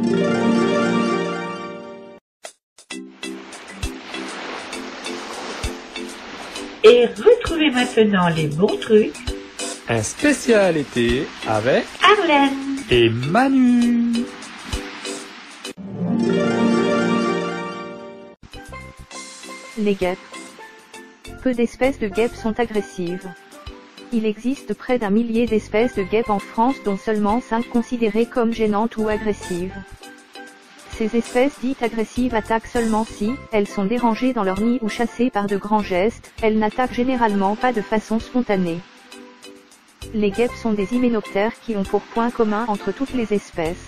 Et retrouvez maintenant les bons trucs. Un spécial été avec Arlène et Manu. Les guêpes. Peu d'espèces de guêpes sont agressives. Il existe près d'1 millier d'espèces de guêpes en France, dont seulement 5 considérées comme gênantes ou agressives. Ces espèces dites agressives attaquent seulement si elles sont dérangées dans leur nid ou chassées par de grands gestes. Elles n'attaquent généralement pas de façon spontanée. Les guêpes sont des hyménoptères qui ont pour point commun entre toutes les espèces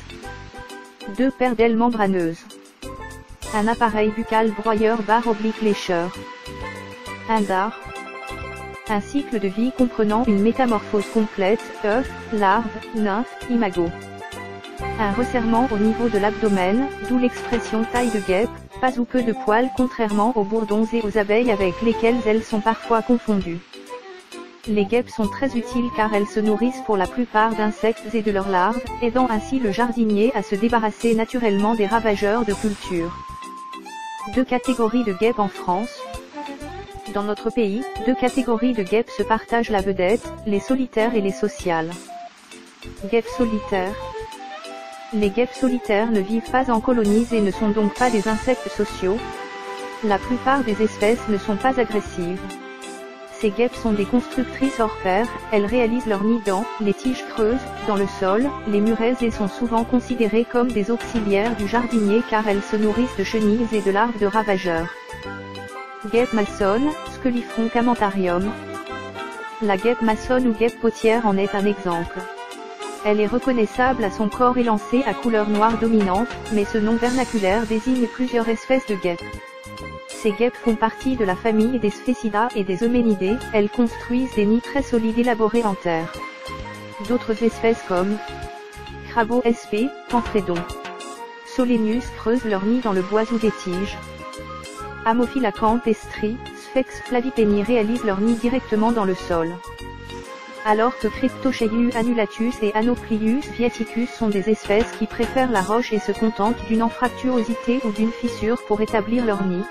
2 paires d'ailes membraneuses, un appareil buccal broyeur/lécheur, un dard, un cycle de vie comprenant une métamorphose complète, œuf, larve, nymphe, imago, un resserrement au niveau de l'abdomen, d'où l'expression taille de guêpe, pas ou peu de poils contrairement aux bourdons et aux abeilles avec lesquelles elles sont parfois confondues. Les guêpes sont très utiles car elles se nourrissent pour la plupart d'insectes et de leurs larves, aidant ainsi le jardinier à se débarrasser naturellement des ravageurs de culture. 2 catégories de guêpes en France. Dans notre pays, 2 catégories de guêpes se partagent la vedette, les solitaires et les sociales. Guêpes solitaires. Les guêpes solitaires ne vivent pas en colonies et ne sont donc pas des insectes sociaux. La plupart des espèces ne sont pas agressives. Ces guêpes sont des constructrices hors pair, elles réalisent leur nid dans les tiges creuses, dans le sol, les murets et sont souvent considérées comme des auxiliaires du jardinier car elles se nourrissent de chenilles et de larves de ravageurs. Guêpe maçonne, Scelifron camentarium. La guêpe maçonne ou guêpe potière en est un exemple. Elle est reconnaissable à son corps élancé à couleur noire dominante, mais ce nom vernaculaire désigne plusieurs espèces de guêpes. Ces guêpes font partie de la famille des Sphécidae et des Euménidés, elles construisent des nids très solides élaborés en terre. D'autres espèces comme Crabeau sp, Pamphédon, Solenius creusent leurs nids dans le bois ou des tiges. Ammophilacanthe estri, Sphex flavipeni réalisent leurs nids directement dans le sol. Alors que Cryptocheius annulatus et Anoplius viaticus sont des espèces qui préfèrent la roche et se contentent d'une anfractuosité ou d'une fissure pour établir leur nid.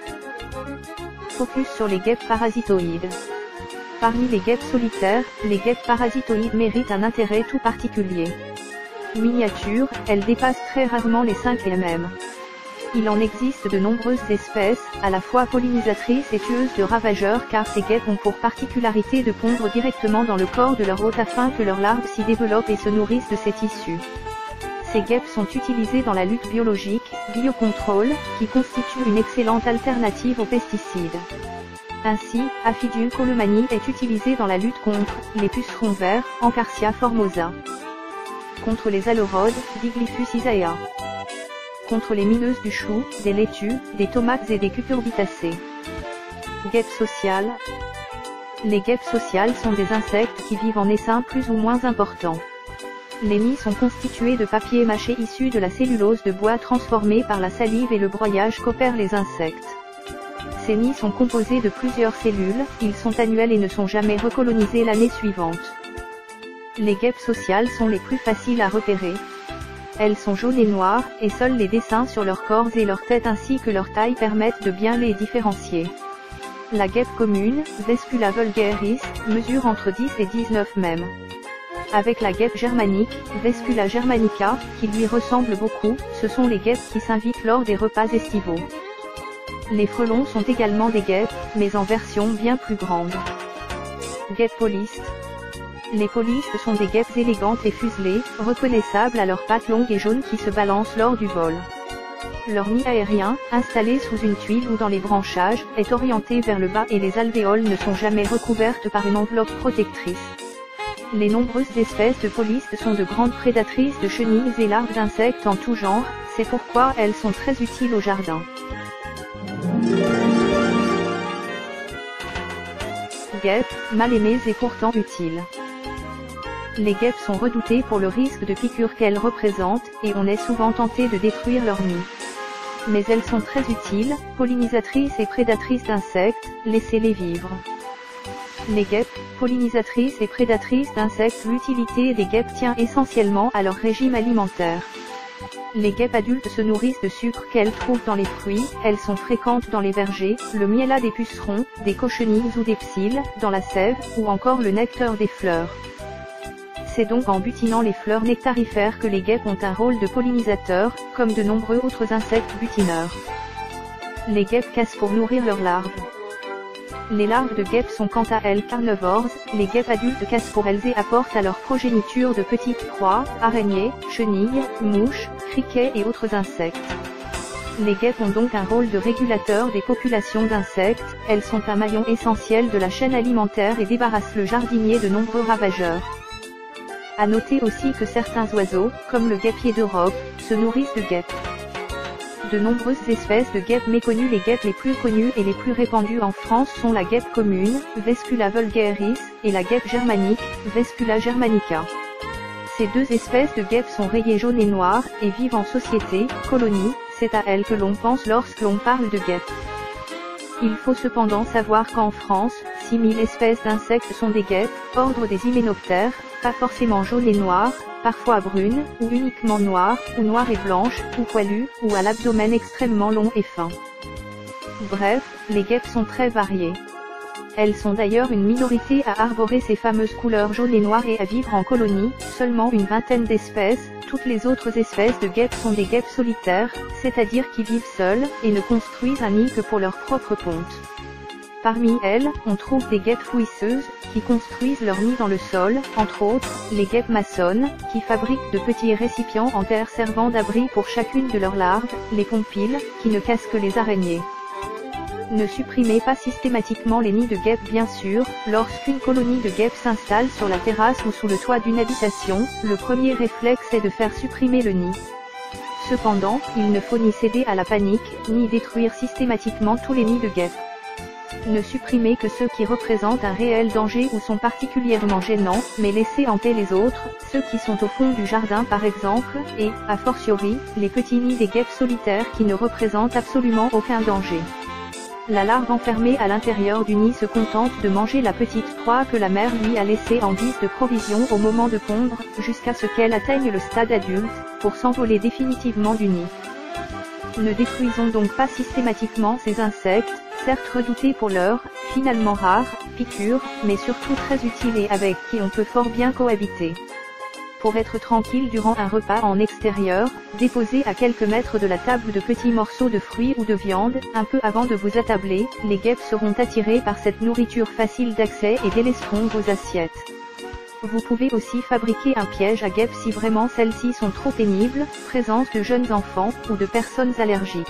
Focus sur les guêpes parasitoïdes. Parmi les guêpes solitaires, les guêpes parasitoïdes méritent un intérêt tout particulier. Miniatures, elles dépassent très rarement les 5 mm. Il en existe de nombreuses espèces, à la fois pollinisatrices et tueuses de ravageurs car ces guêpes ont pour particularité de pondre directement dans le corps de leur hôte afin que leurs larves s'y développent et se nourrissent de ces tissus. Ces guêpes sont utilisées dans la lutte biologique, biocontrôle, qui constitue une excellente alternative aux pesticides. Ainsi, Aphidium columani est utilisé dans la lutte contre les pucerons verts, Encarsia formosa. Contre les aleurodes, Diglyphus isaea. Contre les mineuses du chou, des laitues, des tomates et des cucurbitacées. Guêpes sociales. Les guêpes sociales sont des insectes qui vivent en essaim plus ou moins importants. Les nids sont constitués de papier mâché issu de la cellulose de bois transformée par la salive et le broyage qu'opèrent les insectes. Ces nids sont composés de plusieurs cellules, ils sont annuels et ne sont jamais recolonisés l'année suivante. Les guêpes sociales sont les plus faciles à repérer. Elles sont jaunes et noires, et seuls les dessins sur leurs corps et leur tête ainsi que leur taille permettent de bien les différencier. La guêpe commune, Vespula vulgaris, mesure entre 10 et 19 mm. Avec la guêpe germanique, Vespula germanica, qui lui ressemble beaucoup, ce sont les guêpes qui s'invitent lors des repas estivaux. Les frelons sont également des guêpes, mais en version bien plus grande. Guêpes polistes. Les polistes sont des guêpes élégantes et fuselées, reconnaissables à leurs pattes longues et jaunes qui se balancent lors du vol. Leur nid aérien, installé sous une tuile ou dans les branchages, est orienté vers le bas et les alvéoles ne sont jamais recouvertes par une enveloppe protectrice. Les nombreuses espèces de polistes sont de grandes prédatrices de chenilles et larves d'insectes en tout genre, c'est pourquoi elles sont très utiles au jardin. Guêpes, mal aimées et pourtant utiles. Les guêpes sont redoutées pour le risque de piqûre qu'elles représentent, et on est souvent tenté de détruire leur nid. Mais elles sont très utiles, pollinisatrices et prédatrices d'insectes, laissez-les vivre. Les guêpes, pollinisatrices et prédatrices d'insectes. L'utilité des guêpes tient essentiellement à leur régime alimentaire. Les guêpes adultes se nourrissent de sucre qu'elles trouvent dans les fruits, elles sont fréquentes dans les vergers, le miella des pucerons, des cochenilles ou des psylles, dans la sève, ou encore le nectar des fleurs. C'est donc en butinant les fleurs nectarifères que les guêpes ont un rôle de pollinisateurs, comme de nombreux autres insectes butineurs. Les guêpes cassent pour nourrir leurs larves. Les larves de guêpes sont quant à elles carnivores, les guêpes adultes cassent pour elles et apportent à leur progéniture de petites proies, araignées, chenilles, mouches, criquets et autres insectes. Les guêpes ont donc un rôle de régulateur des populations d'insectes, elles sont un maillon essentiel de la chaîne alimentaire et débarrassent le jardinier de nombreux ravageurs. À noter aussi que certains oiseaux, comme le guêpier d'Europe, se nourrissent de guêpes. De nombreuses espèces de guêpes méconnues. Les guêpes les plus connues et les plus répandues en France sont la guêpe commune, Vespula vulgaris, et la guêpe germanique, Vespula germanica. Ces deux espèces de guêpes sont rayées jaune et noir, et vivent en société, colonie, c'est à elles que l'on pense lorsque l'on parle de guêpes. Il faut cependant savoir qu'en France, 6000 espèces d'insectes sont des guêpes, ordre des hyménoptères, pas forcément jaune et noir, parfois brune, ou uniquement noire, ou noire et blanche, ou poilue, ou à l'abdomen extrêmement long et fin. Bref, les guêpes sont très variées. Elles sont d'ailleurs une minorité à arborer ces fameuses couleurs jaune et noir et à vivre en colonie, seulement une vingtaine d'espèces. Toutes les autres espèces de guêpes sont des guêpes solitaires, c'est-à-dire qui vivent seules, et ne construisent un nid que pour leur propre compte. Parmi elles, on trouve des guêpes fouisseuses, qui construisent leur nid dans le sol, entre autres, les guêpes maçonnes, qui fabriquent de petits récipients en terre servant d'abri pour chacune de leurs larves, les pompiles, qui ne cassent que les araignées. Ne supprimez pas systématiquement les nids de guêpes bien sûr, lorsqu'une colonie de guêpes s'installe sur la terrasse ou sous le toit d'une habitation, le premier réflexe est de faire supprimer le nid. Cependant, il ne faut ni céder à la panique, ni détruire systématiquement tous les nids de guêpes. Ne supprimez que ceux qui représentent un réel danger ou sont particulièrement gênants, mais laissez en paix les autres, ceux qui sont au fond du jardin par exemple, et, a fortiori, les petits nids des guêpes solitaires qui ne représentent absolument aucun danger. La larve enfermée à l'intérieur du nid se contente de manger la petite proie que la mère lui a laissée en guise de provision au moment de pondre, jusqu'à ce qu'elle atteigne le stade adulte, pour s'envoler définitivement du nid. Ne détruisons donc pas systématiquement ces insectes, certes redoutés pour l'heure, finalement rares, piqûres, mais surtout très utiles et avec qui on peut fort bien cohabiter. Pour être tranquille durant un repas en extérieur, déposez à quelques mètres de la table de petits morceaux de fruits ou de viande, un peu avant de vous attabler, les guêpes seront attirées par cette nourriture facile d'accès et délaisseront vos assiettes. Vous pouvez aussi fabriquer un piège à guêpes si vraiment celles-ci sont trop pénibles, présence de jeunes enfants, ou de personnes allergiques.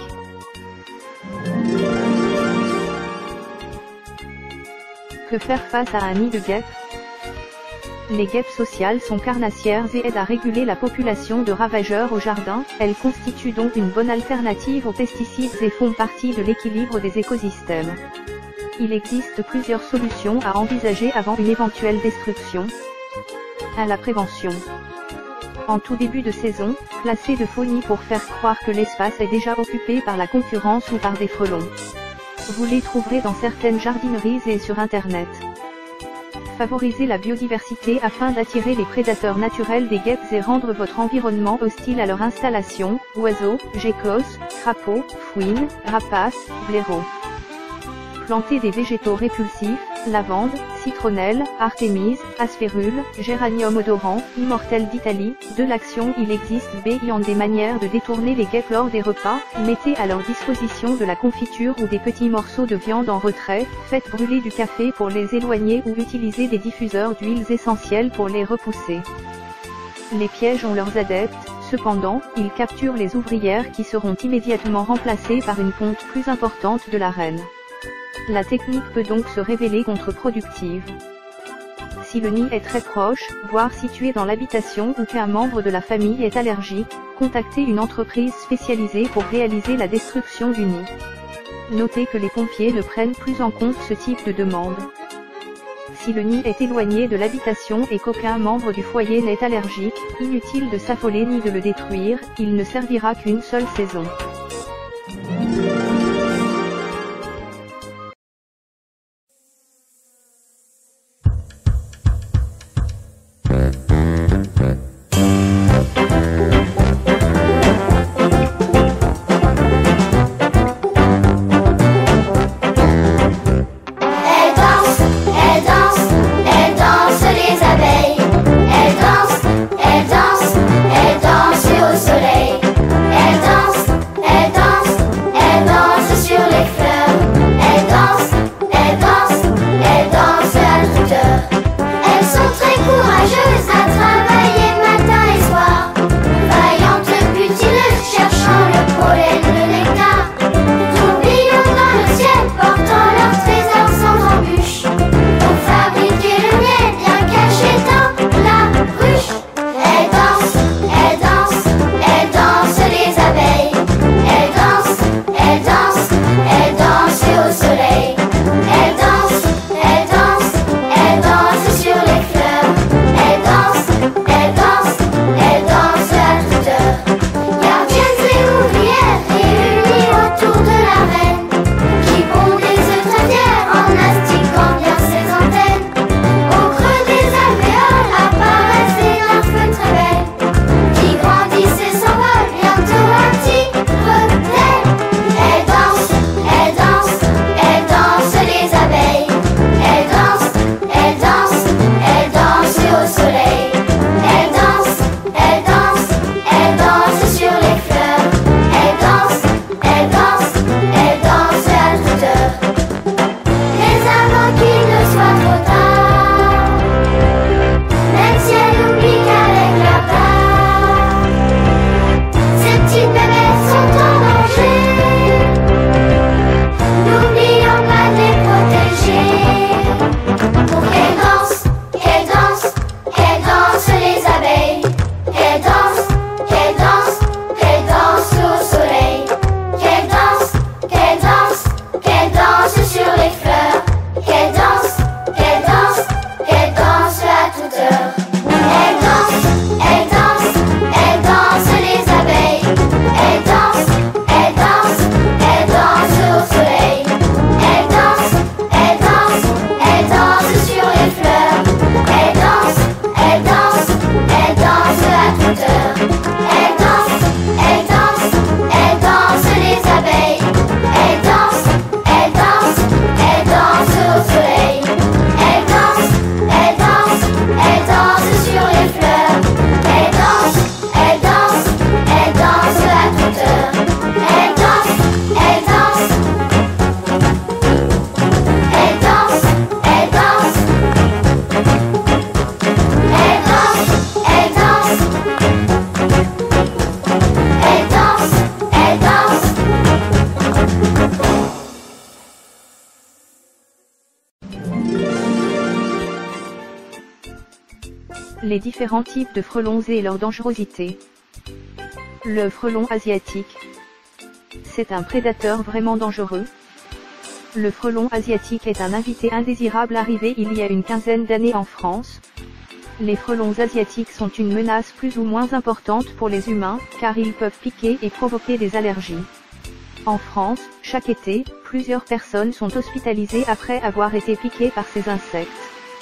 Que faire face à un nid de guêpes? Les guêpes sociales sont carnassières et aident à réguler la population de ravageurs au jardin, elles constituent donc une bonne alternative aux pesticides et font partie de l'équilibre des écosystèmes. Il existe plusieurs solutions à envisager avant une éventuelle destruction. 1. La prévention. En tout début de saison, placez de faux nids pour faire croire que l'espace est déjà occupé par la concurrence ou par des frelons. Vous les trouverez dans certaines jardineries et sur Internet. Favorisez la biodiversité afin d'attirer les prédateurs naturels des guêpes et rendre votre environnement hostile à leur installation, oiseaux, geckos, crapauds, fouines, rapaces, blaireaux. Plantez des végétaux répulsifs, lavande, citronnelle, artémise, aspérule, géranium odorant, immortel d'Italie. De l'action il existe des manières de détourner les guêpes lors des repas, mettez à leur disposition de la confiture ou des petits morceaux de viande en retrait, faites brûler du café pour les éloigner ou utilisez des diffuseurs d'huiles essentielles pour les repousser. Les pièges ont leurs adeptes, cependant, ils capturent les ouvrières qui seront immédiatement remplacées par une ponte plus importante de la reine. La technique peut donc se révéler contre-productive. Si le nid est très proche, voire situé dans l'habitation ou qu'un membre de la famille est allergique, contactez une entreprise spécialisée pour réaliser la destruction du nid. Notez que les pompiers ne prennent plus en compte ce type de demande. Si le nid est éloigné de l'habitation et qu'aucun membre du foyer n'est allergique, inutile de s'affoler ni de le détruire, il ne servira qu'une seule saison. Les différents types de frelons et leur dangerosité. Le frelon asiatique. C'est un prédateur vraiment dangereux. Le frelon asiatique est un invité indésirable arrivé il y a une quinzaine d'années en France. Les frelons asiatiques sont une menace plus ou moins importante pour les humains, car ils peuvent piquer et provoquer des allergies. En France, chaque été, plusieurs personnes sont hospitalisées après avoir été piquées par ces insectes.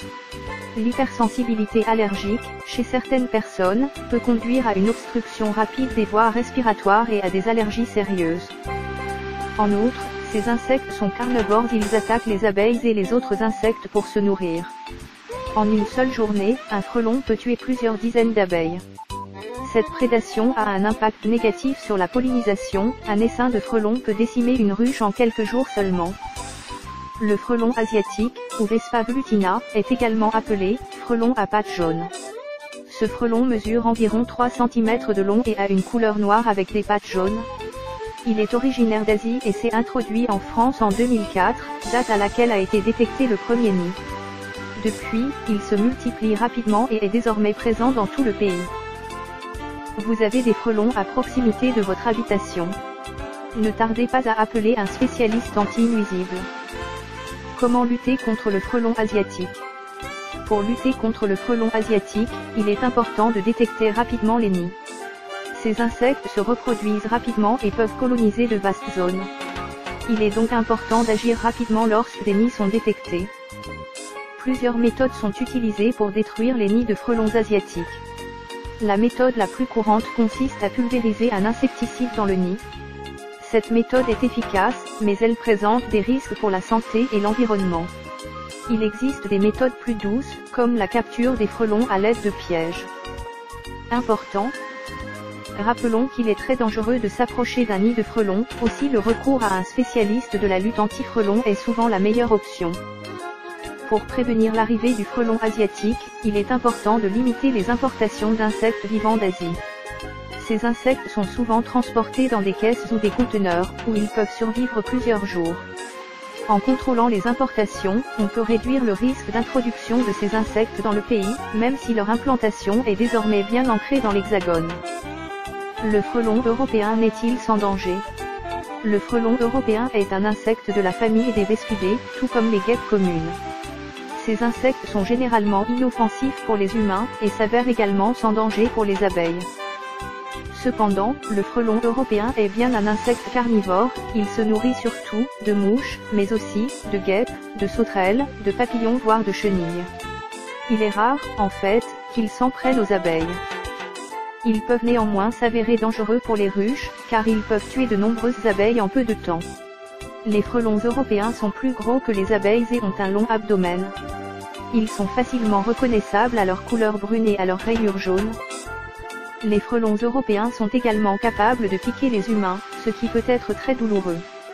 L'hypersensibilité allergique, chez certaines personnes, peut conduire à une obstruction rapide des voies respiratoires et à des allergies sérieuses. En outre, ces insectes sont carnivores, ils attaquent les abeilles et les autres insectes pour se nourrir. En une seule journée, un frelon peut tuer plusieurs dizaines d'abeilles. Cette prédation a un impact négatif sur la pollinisation, un essaim de frelons peut décimer une ruche en quelques jours seulement. Le frelon asiatique, ou Vespa velutina, est également appelé frelon à pattes jaunes. Ce frelon mesure environ 3 cm de long et a une couleur noire avec des pattes jaunes. Il est originaire d'Asie et s'est introduit en France en 2004, date à laquelle a été détecté le premier nid. Depuis, il se multiplie rapidement et est désormais présent dans tout le pays. Vous avez des frelons à proximité de votre habitation. Ne tardez pas à appeler un spécialiste anti-nuisible. Comment lutter contre le frelon asiatique? Pour lutter contre le frelon asiatique, il est important de détecter rapidement les nids. Ces insectes se reproduisent rapidement et peuvent coloniser de vastes zones. Il est donc important d'agir rapidement lorsque des nids sont détectés. Plusieurs méthodes sont utilisées pour détruire les nids de frelons asiatiques. La méthode la plus courante consiste à pulvériser un insecticide dans le nid. Cette méthode est efficace, mais elle présente des risques pour la santé et l'environnement. Il existe des méthodes plus douces, comme la capture des frelons à l'aide de pièges. Important. Rappelons qu'il est très dangereux de s'approcher d'un nid de frelons, aussi le recours à un spécialiste de la lutte anti-frelons est souvent la meilleure option. Pour prévenir l'arrivée du frelon asiatique, il est important de limiter les importations d'insectes vivants d'Asie. Ces insectes sont souvent transportés dans des caisses ou des conteneurs, où ils peuvent survivre plusieurs jours. En contrôlant les importations, on peut réduire le risque d'introduction de ces insectes dans le pays, même si leur implantation est désormais bien ancrée dans l'Hexagone. Le frelon européen n'est-il sans danger? Le frelon européen est un insecte de la famille des Vespidés, tout comme les guêpes communes. Ces insectes sont généralement inoffensifs pour les humains, et s'avèrent également sans danger pour les abeilles. Cependant, le frelon européen est bien un insecte carnivore, il se nourrit surtout de mouches, mais aussi de guêpes, de sauterelles, de papillons voire de chenilles. Il est rare, en fait, qu'ils s'en prennent aux abeilles. Ils peuvent néanmoins s'avérer dangereux pour les ruches, car ils peuvent tuer de nombreuses abeilles en peu de temps. Les frelons européens sont plus gros que les abeilles et ont un long abdomen. Ils sont facilement reconnaissables à leur couleur brune et à leurs rayures jaunes. Les frelons européens sont également capables de piquer les humains, ce qui peut être très douloureux.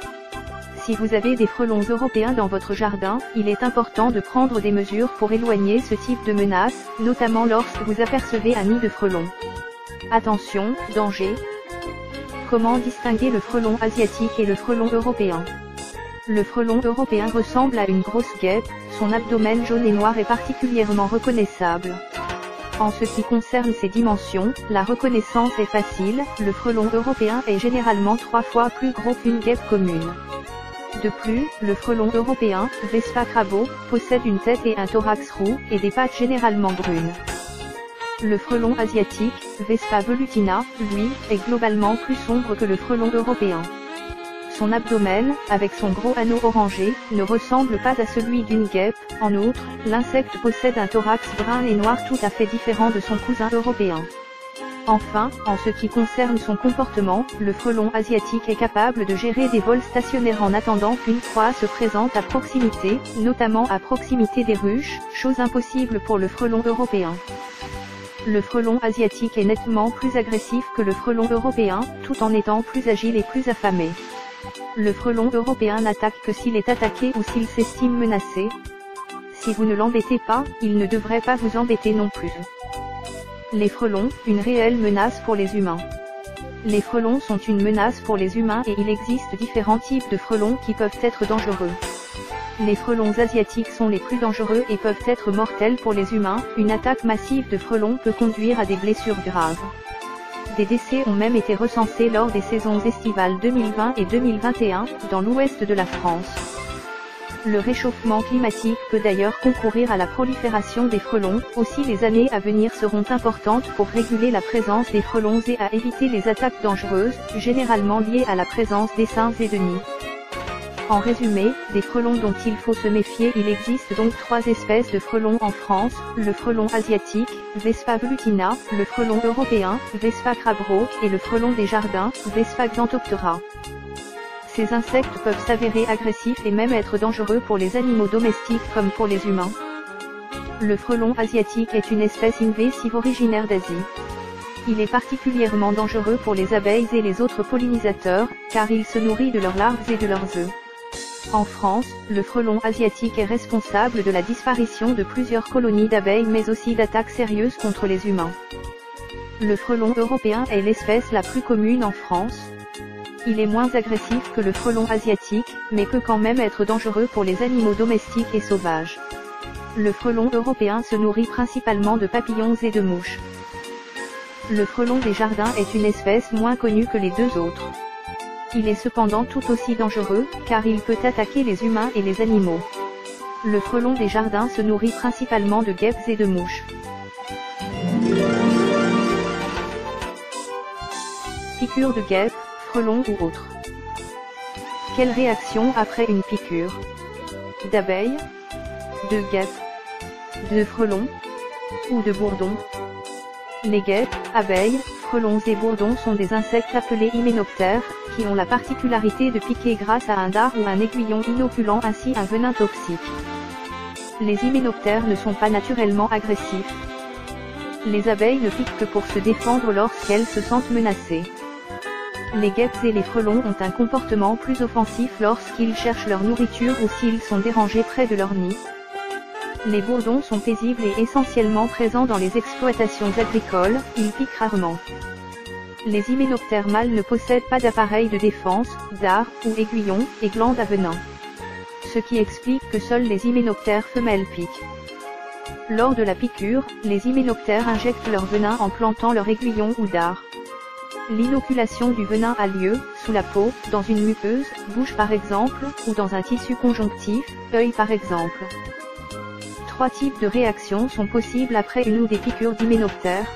Si vous avez des frelons européens dans votre jardin, il est important de prendre des mesures pour éloigner ce type de menace, notamment lorsque vous apercevez un nid de frelons. Attention, danger! Comment distinguer le frelon asiatique et le frelon européen? Le frelon européen ressemble à une grosse guêpe, son abdomen jaune et noir est particulièrement reconnaissable. En ce qui concerne ses dimensions, la reconnaissance est facile, le frelon européen est généralement 3 fois plus gros qu'une guêpe commune. De plus, le frelon européen, Vespa crabo, possède une tête et un thorax roux, et des pattes généralement brunes. Le frelon asiatique, Vespa velutina, lui, est globalement plus sombre que le frelon européen. Son abdomen, avec son gros anneau orangé, ne ressemble pas à celui d'une guêpe. En outre, l'insecte possède un thorax brun et noir tout à fait différent de son cousin européen. Enfin, en ce qui concerne son comportement, le frelon asiatique est capable de gérer des vols stationnaires en attendant qu'une proie se présente à proximité, notamment à proximité des ruches, chose impossible pour le frelon européen. Le frelon asiatique est nettement plus agressif que le frelon européen, tout en étant plus agile et plus affamé. Le frelon européen n'attaque que s'il est attaqué ou s'il s'estime menacé. Si vous ne l'embêtez pas, il ne devrait pas vous embêter non plus. Les frelons, une réelle menace pour les humains. Les frelons sont une menace pour les humains et il existe différents types de frelons qui peuvent être dangereux. Les frelons asiatiques sont les plus dangereux et peuvent être mortels pour les humains. Une attaque massive de frelons peut conduire à des blessures graves. Des décès ont même été recensés lors des saisons estivales 2020 et 2021, dans l'ouest de la France. Le réchauffement climatique peut d'ailleurs concourir à la prolifération des frelons. Aussi les années à venir seront importantes pour réguler la présence des frelons et à éviter les attaques dangereuses, généralement liées à la présence d'essaims et de nids. En résumé, des frelons dont il faut se méfier. Il existe donc 3 espèces de frelons en France: le frelon asiatique, Vespa glutina, le frelon européen, Vespa crabro, et le frelon des jardins, Vespa xanthoptera. Ces insectes peuvent s'avérer agressifs et même être dangereux pour les animaux domestiques comme pour les humains. Le frelon asiatique est une espèce invasive originaire d'Asie. Il est particulièrement dangereux pour les abeilles et les autres pollinisateurs, car il se nourrit de leurs larves et de leurs œufs. En France, le frelon asiatique est responsable de la disparition de plusieurs colonies d'abeilles mais aussi d'attaques sérieuses contre les humains. Le frelon européen est l'espèce la plus commune en France. Il est moins agressif que le frelon asiatique, mais peut quand même être dangereux pour les animaux domestiques et sauvages. Le frelon européen se nourrit principalement de papillons et de mouches. Le frelon des jardins est une espèce moins connue que les 2 autres. Il est cependant tout aussi dangereux, car il peut attaquer les humains et les animaux. Le frelon des jardins se nourrit principalement de guêpes et de mouches. Piqûre de guêpe, frelon ou autre. Quelle réaction après une piqûre? D'abeille, de guêpe, de frelon ou de bourdon? Les guêpes, abeilles, frelons et bourdons sont des insectes appelés hyménoptères, qui ont la particularité de piquer grâce à un dard ou un aiguillon inoculant ainsi un venin toxique. Les hyménoptères ne sont pas naturellement agressifs. Les abeilles ne piquent que pour se défendre lorsqu'elles se sentent menacées. Les guêpes et les frelons ont un comportement plus offensif lorsqu'ils cherchent leur nourriture ou s'ils sont dérangés près de leur nid. Les bourdons sont paisibles et essentiellement présents dans les exploitations agricoles, ils piquent rarement. Les hyménoptères mâles ne possèdent pas d'appareil de défense, dard ou aiguillon, et glande à venin. Ce qui explique que seuls les hyménoptères femelles piquent. Lors de la piqûre, les hyménoptères injectent leur venin en plantant leur aiguillon ou dard. L'inoculation du venin a lieu, sous la peau, dans une muqueuse, bouche par exemple, ou dans un tissu conjonctif, œil par exemple. 3 types de réactions sont possibles après une ou des piqûres d'hyménoptères.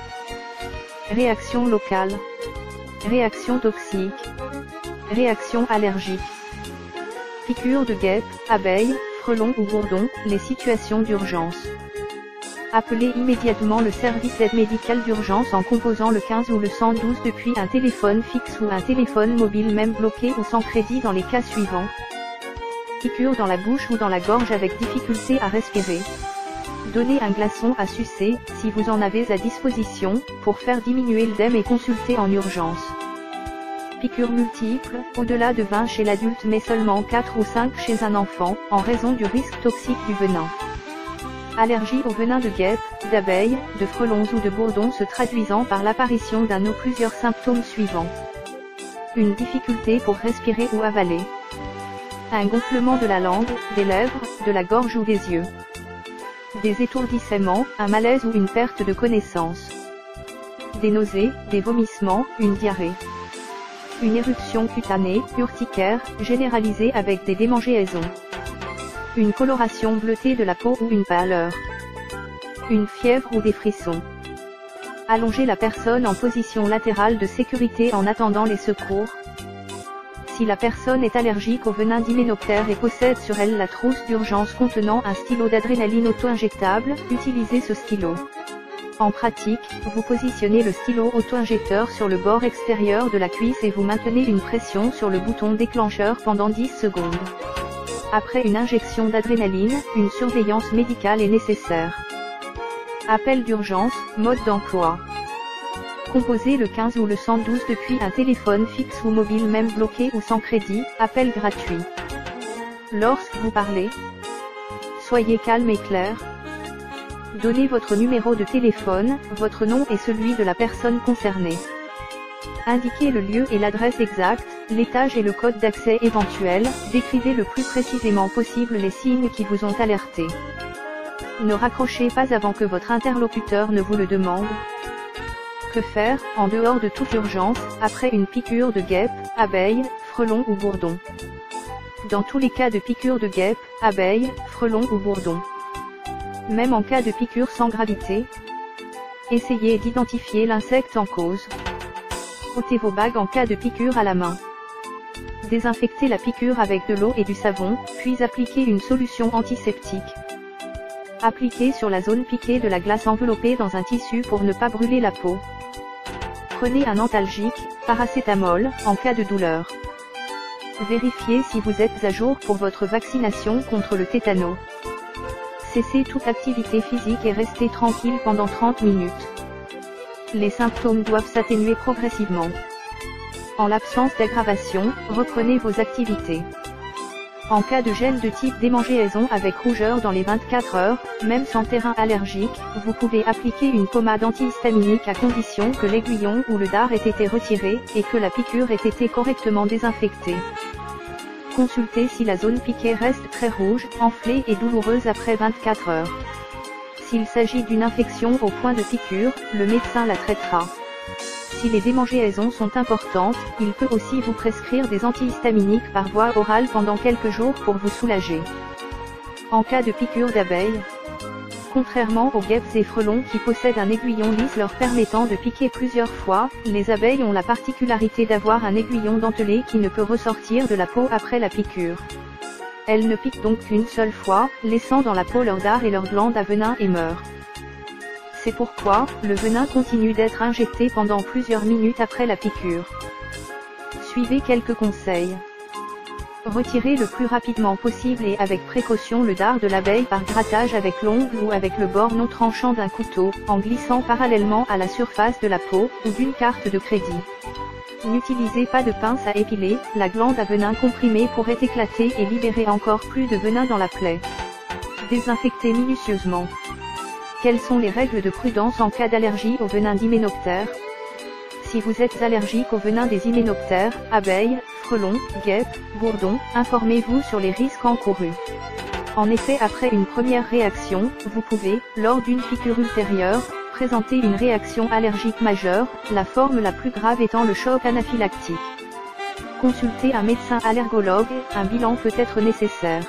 Réaction locale. Réaction toxique. Réaction allergique. Piqûre de guêpe, abeille, frelon ou bourdon, les situations d'urgence. Appelez immédiatement le service d'aide médicale d'urgence en composant le 15 ou le 112 depuis un téléphone fixe ou un téléphone mobile même bloqué ou sans crédit dans les cas suivants. Piqûre dans la bouche ou dans la gorge avec difficulté à respirer. Donnez un glaçon à sucer, si vous en avez à disposition, pour faire diminuer l'œdème et consulter en urgence. Piqûres multiples, au-delà de 20 chez l'adulte mais seulement 4 ou 5 chez un enfant, en raison du risque toxique du venin. Allergie au venin de guêpe, d'abeille, de frelons ou de bourdons se traduisant par l'apparition d'un ou plusieurs symptômes suivants. Une difficulté pour respirer ou avaler. Un gonflement de la langue, des lèvres, de la gorge ou des yeux. Des étourdissements, un malaise ou une perte de connaissance. Des nausées, des vomissements, une diarrhée. Une éruption cutanée, urticaire, généralisée avec des démangeaisons. Une coloration bleutée de la peau ou une pâleur. Une fièvre ou des frissons. Allonger la personne en position latérale de sécurité en attendant les secours. Si la personne est allergique au venin d'hyménoptère et possède sur elle la trousse d'urgence contenant un stylo d'adrénaline auto-injectable, utilisez ce stylo. En pratique, vous positionnez le stylo auto-injecteur sur le bord extérieur de la cuisse et vous maintenez une pression sur le bouton déclencheur pendant 10 secondes. Après une injection d'adrénaline, une surveillance médicale est nécessaire. Appel d'urgence, mode d'emploi. Composez le 15 ou le 112 depuis un téléphone fixe ou mobile même bloqué ou sans crédit, appel gratuit. Lorsque vous parlez, soyez calme et clair. Donnez votre numéro de téléphone, votre nom et celui de la personne concernée. Indiquez le lieu et l'adresse exacte, l'étage et le code d'accès éventuel, décrivez le plus précisément possible les signes qui vous ont alerté. Ne raccrochez pas avant que votre interlocuteur ne vous le demande. Que faire, en dehors de toute urgence, après une piqûre de guêpe, abeille, frelon ou bourdon? Dans tous les cas de piqûre de guêpe, abeille, frelon ou bourdon. Même en cas de piqûre sans gravité, essayez d'identifier l'insecte en cause. Ôtez vos bagues en cas de piqûre à la main. Désinfectez la piqûre avec de l'eau et du savon, puis appliquez une solution antiseptique. Appliquez sur la zone piquée de la glace enveloppée dans un tissu pour ne pas brûler la peau. Prenez un antalgique, paracétamol, en cas de douleur. Vérifiez si vous êtes à jour pour votre vaccination contre le tétano. Cessez toute activité physique et restez tranquille pendant 30 minutes. Les symptômes doivent s'atténuer progressivement. En l'absence d'aggravation, reprenez vos activités. En cas de gène de type démangeaison avec rougeur dans les 24 heures, même sans terrain allergique, vous pouvez appliquer une pommade antihistaminique à condition que l'aiguillon ou le dard ait été retiré, et que la piqûre ait été correctement désinfectée. Consultez si la zone piquée reste très rouge, enflée et douloureuse après 24 heures. S'il s'agit d'une infection au point de piqûre, le médecin la traitera. Si les démangeaisons sont importantes, il peut aussi vous prescrire des antihistaminiques par voie orale pendant quelques jours pour vous soulager. En cas de piqûre d'abeille, contrairement aux guêpes et frelons qui possèdent un aiguillon lisse leur permettant de piquer plusieurs fois, les abeilles ont la particularité d'avoir un aiguillon dentelé qui ne peut ressortir de la peau après la piqûre. Elles ne piquent donc qu'une seule fois, laissant dans la peau leur dard et leurs glandes à venin et meurent. C'est pourquoi, le venin continue d'être injecté pendant plusieurs minutes après la piqûre. Suivez quelques conseils. Retirez le plus rapidement possible et avec précaution le dard de l'abeille par grattage avec l'ongle ou avec le bord non tranchant d'un couteau, en glissant parallèlement à la surface de la peau, ou d'une carte de crédit. N'utilisez pas de pince à épiler, la glande à venin comprimé pourrait éclater et libérer encore plus de venin dans la plaie. Désinfectez minutieusement. Quelles sont les règles de prudence en cas d'allergie au venin d'hyménoptères? Si vous êtes allergique au venin des hyménoptères, abeilles, frelons, guêpes, bourdons, informez-vous sur les risques encourus. En effet, après une première réaction, vous pouvez, lors d'une piqûre ultérieure, présenter une réaction allergique majeure, la forme la plus grave étant le choc anaphylactique. Consultez un médecin allergologue, un bilan peut être nécessaire.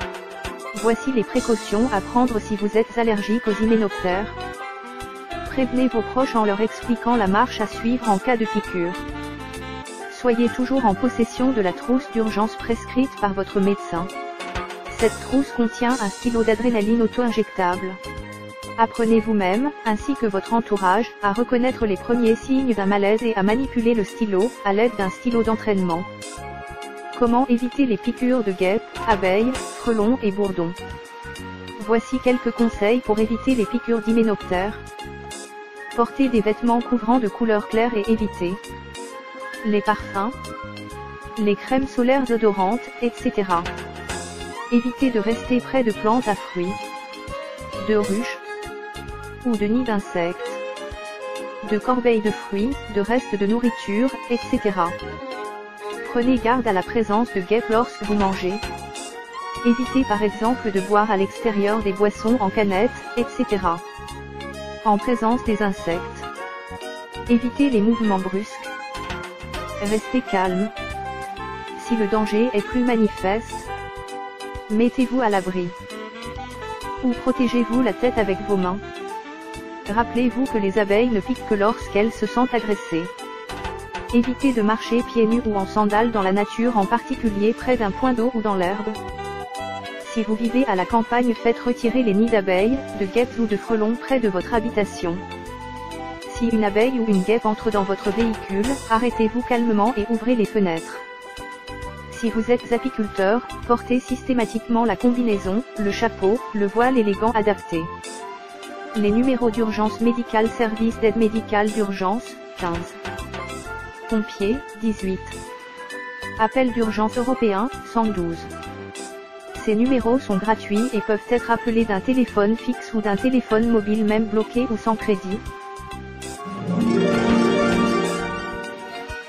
Voici les précautions à prendre si vous êtes allergique aux hyménoptères. Prévenez vos proches en leur expliquant la marche à suivre en cas de piqûre. Soyez toujours en possession de la trousse d'urgence prescrite par votre médecin. Cette trousse contient un stylo d'adrénaline auto-injectable. Apprenez vous-même, ainsi que votre entourage, à reconnaître les premiers signes d'un malaise et à manipuler le stylo, à l'aide d'un stylo d'entraînement. Comment éviter les piqûres de guêpes, abeilles, frelons et bourdons? Voici quelques conseils pour éviter les piqûres d'hyménoptères. Portez des vêtements couvrants de couleur claire et évitez les parfums, les crèmes solaires odorantes, etc. Évitez de rester près de plantes à fruits, de ruches ou de nids d'insectes, de corbeilles de fruits, de restes de nourriture, etc. Prenez garde à la présence de guêpes lorsque vous mangez. Évitez par exemple de boire à l'extérieur des boissons en canette, etc. En présence des insectes. Évitez les mouvements brusques. Restez calme. Si le danger est plus manifeste, mettez-vous à l'abri. Ou protégez-vous la tête avec vos mains. Rappelez-vous que les abeilles ne piquent que lorsqu'elles se sentent agressées. Évitez de marcher pieds nus ou en sandales dans la nature, en particulier près d'un point d'eau ou dans l'herbe. Si vous vivez à la campagne, faites retirer les nids d'abeilles, de guêpes ou de frelons près de votre habitation. Si une abeille ou une guêpe entre dans votre véhicule, arrêtez-vous calmement et ouvrez les fenêtres. Si vous êtes apiculteur, portez systématiquement la combinaison, le chapeau, le voile et les gants adaptés. Les numéros d'urgence médicale, service d'aide médicale d'urgence, 15. Pompiers, 18. Appel d'urgence européen, 112. Ces numéros sont gratuits et peuvent être appelés d'un téléphone fixe ou d'un téléphone mobile, même bloqué ou sans crédit.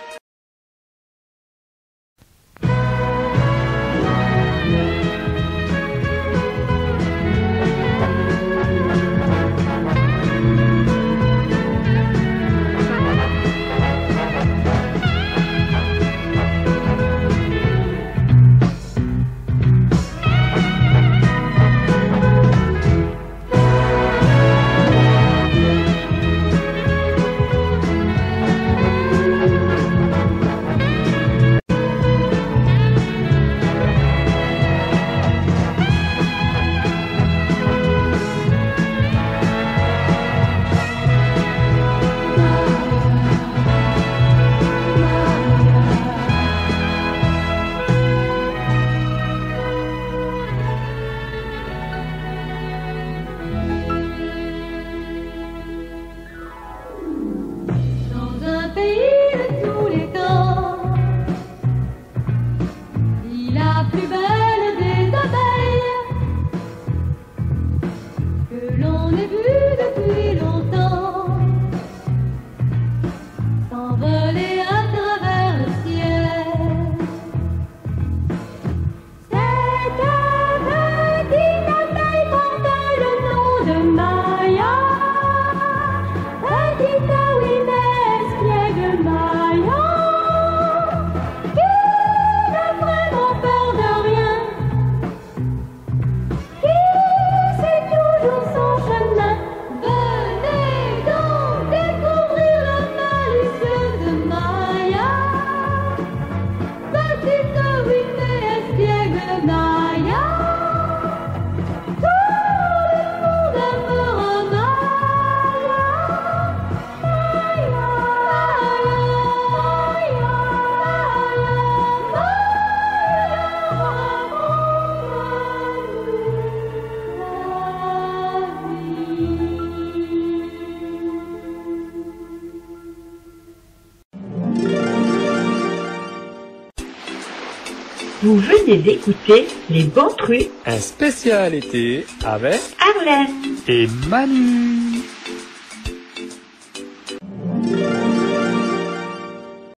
Vous venez d'écouter Les Bons Trucs Un spécial été avec Arlène. et Manu.